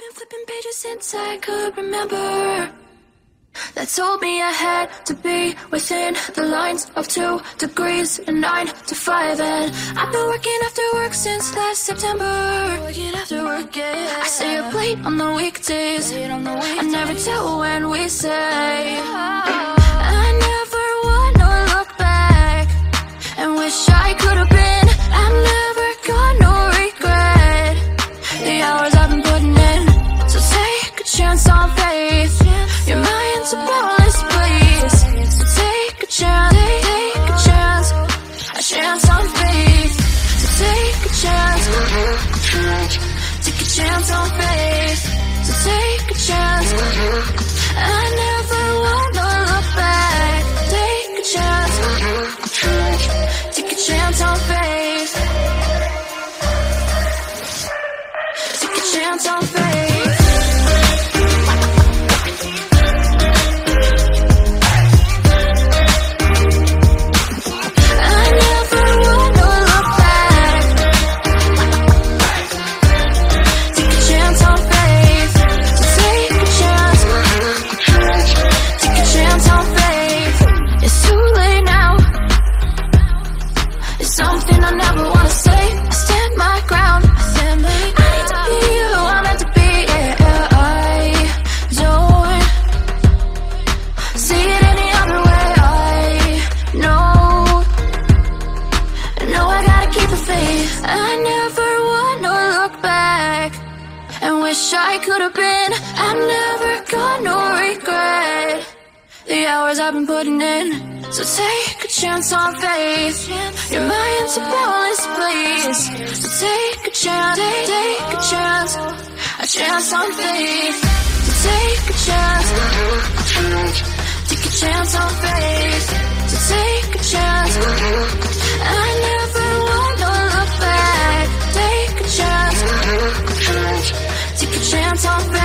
been flipping pages since I could remember. That told me I had to be within the lines of 2 degrees and 9 to 5. And I've been working after work since last September. Working after work, yeah. I stay up late on the weekdays. I never tell when we say. I never wanna look back and wish I could have been. I've never got no regret. The hours I've been putting in. So take a chance on faith. Your mind's a boundless place. So take a chance, take a chance. A chance on faith. So take a chance. Take a chance on faith. So take a chance. I never wanna look back. Take a chance. Take a chance on faith. Take a chance on faith. I could have been. I've never got no regret. The hours I've been putting in. So take a chance on faith. Your mind's a boundless place. So take a chance, take a chance. A chance on faith. So take a chance. Take a chance on faith. So take a chance. I never wanna look back. Take a chance. Take a chance on faith.